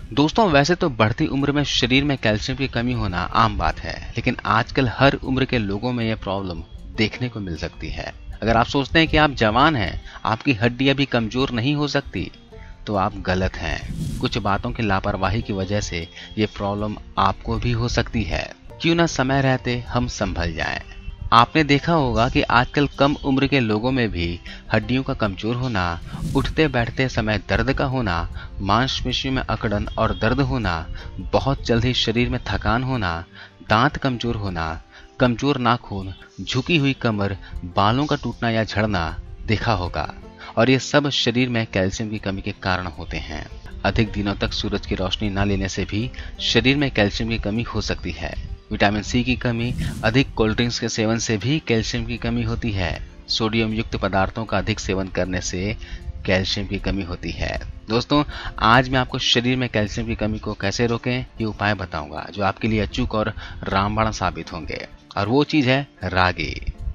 दोस्तों, वैसे तो बढ़ती उम्र में शरीर में कैल्शियम की कमी होना आम बात है, लेकिन आजकल हर उम्र के लोगों में यह प्रॉब्लम देखने को मिल सकती है। अगर आप सोचते हैं कि आप जवान हैं, आपकी हड्डियां भी कमजोर नहीं हो सकती, तो आप गलत हैं। कुछ बातों की लापरवाही की वजह से ये प्रॉब्लम आपको भी हो सकती है। क्यों ना समय रहते हम संभल जाएं। आपने देखा होगा कि आजकल कम उम्र के लोगों में भी हड्डियों का कमजोर होना, उठते बैठते समय दर्द का होना, मांसपेशियों में अकड़न और दर्द होना, बहुत जल्दी शरीर में थकान होना, दांत कमजोर होना, कमजोर नाखून, झुकी हुई कमर, बालों का टूटना या झड़ना देखा होगा। और ये सब शरीर में कैल्शियम की कमी के कारण होते हैं। अधिक दिनों तक सूरज की रोशनी न लेने से भी शरीर में कैल्शियम की कमी हो सकती है। विटामिन सी की कमी, अधिक कोल्ड ड्रिंक्स के सेवन से भी कैल्शियम की कमी होती है। सोडियम युक्त पदार्थों का अधिक सेवन करने से कैल्शियम की कमी होती है। दोस्तों, आज मैं आपको शरीर में कैल्शियम की कमी को कैसे रोकें ये उपाय बताऊंगा, जो आपके लिए अचूक और रामबाण साबित होंगे। और वो चीज है रागी।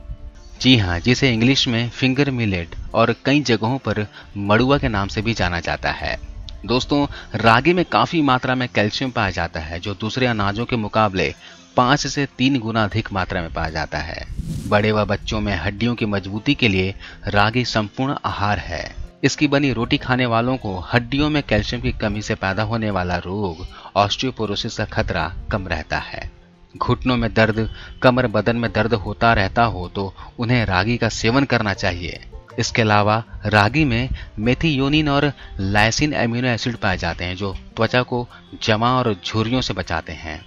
जी हाँ, जिसे इंग्लिश में फिंगर मिलेट और कई जगहों पर मड़ुआ के नाम से भी जाना जाता है। दोस्तों, रागी में काफी मात्रा में कैल्शियम पाया जाता है, जो दूसरे अनाजों के मुकाबले 5 से 3 गुना अधिक मात्रा में पाया जाता है। बड़े व बच्चों में हड्डियों की मजबूती के लिए रागी संपूर्ण आहार है। इसकी बनी रोटी खाने वालों को हड्डियों में कैल्शियम की कमी से पैदा होने वाला रोग ऑस्टियोपोरोसिस का खतरा कम रहता है। घुटनों में दर्द, कमर बदन में दर्द होता रहता हो तो उन्हें रागी का सेवन करना चाहिए। इसके अलावा रागी में मेथियोनिन और लाइसिन एमिनो एसिड पाए जाते हैं, जो त्वचा को जमा और झुर्रियों से बचाते हैं।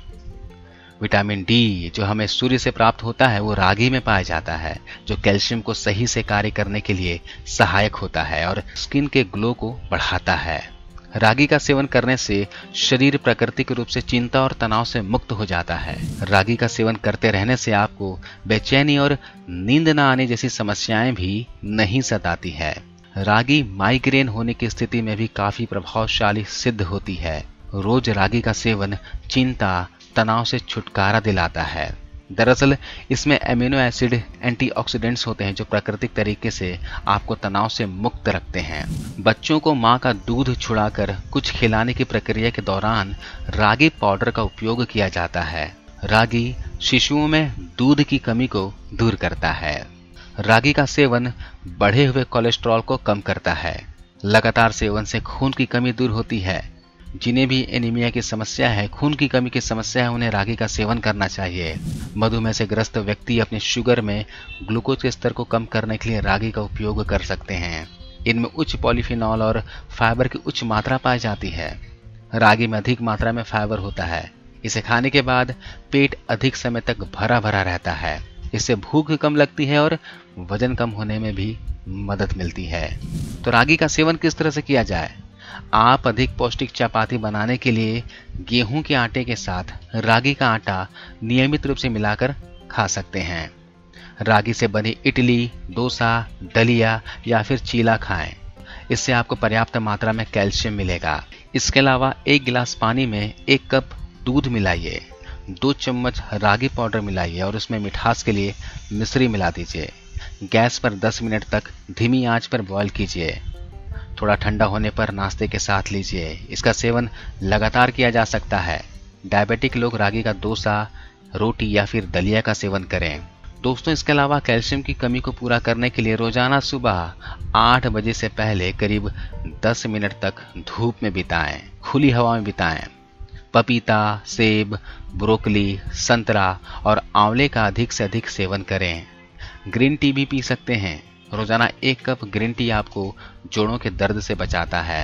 विटामिन डी, जो हमें सूर्य से प्राप्त होता है, वो रागी में पाया जाता है, जो कैल्शियम को सही से कार्य करने के लिए सहायक होता है और स्किन के ग्लो को बढ़ाता है। रागी का सेवन करने से शरीर प्राकृतिक रूप से चिंता और तनाव से मुक्त हो जाता है। रागी का सेवन करते रहने से आपको बेचैनी और नींद न आने जैसी समस्याएं भी नहीं सताती है। रागी माइग्रेन होने की स्थिति में भी काफी प्रभावशाली सिद्ध होती है। रोज रागी का सेवन चिंता, तनाव से छुटकारा दिलाता है। दरअसल इसमें एमिनो एसिड एंटीऑक्सीडेंट्स होते हैं, जो प्राकृतिक तरीके से आपको तनाव से मुक्त रखते हैं। बच्चों को मां का दूध छुड़ाकर कुछ खिलाने की प्रक्रिया के दौरान रागी पाउडर का उपयोग किया जाता है। रागी शिशुओं में दूध की कमी को दूर करता है। रागी का सेवन बढ़े हुए कोलेस्ट्रॉल को कम करता है। लगातार सेवन से खून की कमी दूर होती है। जिन्हें भी एनीमिया की समस्या है, खून की कमी की समस्या है, उन्हें रागी का सेवन करना चाहिए। मधुमेह से ग्रस्त व्यक्ति अपने शुगर में ग्लूकोज के स्तर को कम करने के लिए रागी का उपयोग कर सकते हैं। इनमें उच्च पॉलीफिनॉल और फाइबर की उच्च मात्रा पाई जाती है। रागी में अधिक मात्रा में फाइबर होता है। इसे खाने के बाद पेट अधिक समय तक भरा भरा रहता है। इससे भूख कम लगती है और वजन कम होने में भी मदद मिलती है। तो रागी का सेवन किस तरह से किया जाए? आप अधिक पौष्टिक चपाती बनाने के लिए गेहूं के आटे के साथ रागी का आटा नियमित रूप से मिलाकर खा सकते हैं। रागी से बनी इडली, डोसा, दलिया या फिर चीला खाएं। इससे आपको पर्याप्त मात्रा में कैल्शियम मिलेगा। इसके अलावा 1 गिलास पानी में 1 कप दूध मिलाइए, 2 चम्मच रागी पाउडर मिलाइए और उसमें मिठास के लिए मिश्री मिला दीजिए। गैस पर 10 मिनट तक धीमी आंच पर बॉईल कीजिए। थोड़ा ठंडा होने पर नाश्ते के साथ लीजिए। इसका सेवन लगातार किया जा सकता है। डायबिटिक लोग रागी का डोसा, रोटी या फिर दलिया का सेवन करें। दोस्तों, इसके अलावा कैल्शियम की कमी को पूरा करने के लिए रोजाना सुबह 8 बजे से पहले करीब 10 मिनट तक धूप में बिताएं, खुली हवा में बिताएं। पपीता, सेब, ब्रोकली, संतरा और आंवले का अधिक से अधिक सेवन करें। ग्रीन टी भी पी सकते हैं। रोजाना 1 कप ग्रीन टी आपको जोड़ों के दर्द से बचाता है।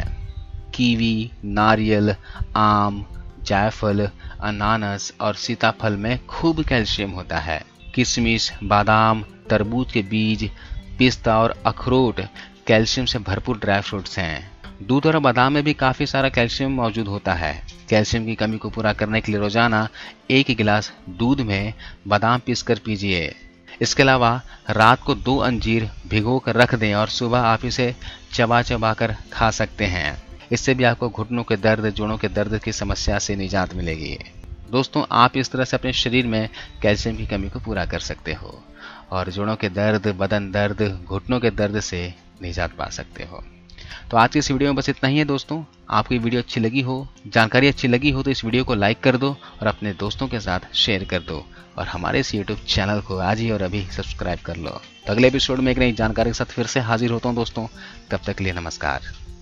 कीवी, नारियल, आम, जायफल, अनानास और सीताफल में खूब कैल्शियम होता है। किशमिश, बादाम, तरबूज के बीज, पिस्ता और अखरोट कैल्शियम से भरपूर ड्राई फ्रूट्स हैं। दूध और बादाम में भी काफी सारा कैल्शियम मौजूद होता है। कैल्शियम की कमी को पूरा करने के लिए रोजाना 1 गिलास दूध में बादाम पीसकर पीजिए। इसके अलावा रात को 2 अंजीर भिगो कर रख दें और सुबह आप इसे चबा चबा कर खा सकते हैं। इससे भी आपको घुटनों के दर्द, जोड़ों के दर्द की समस्या से निजात मिलेगी। दोस्तों, आप इस तरह से अपने शरीर में कैल्शियम की कमी को पूरा कर सकते हो और जोड़ों के दर्द, बदन दर्द, घुटनों के दर्द से निजात पा सकते हो। तो आज की इस वीडियो में बस इतना ही है दोस्तों। आपको ये वीडियो अच्छी लगी हो, जानकारी अच्छी लगी हो तो इस वीडियो को लाइक कर दो और अपने दोस्तों के साथ शेयर कर दो और हमारे इस YouTube चैनल को आज ही और अभी सब्सक्राइब कर लो। तो अगले एपिसोड में एक नई जानकारी के साथ फिर से हाजिर होता हूँ दोस्तों। तब तक के लिए नमस्कार।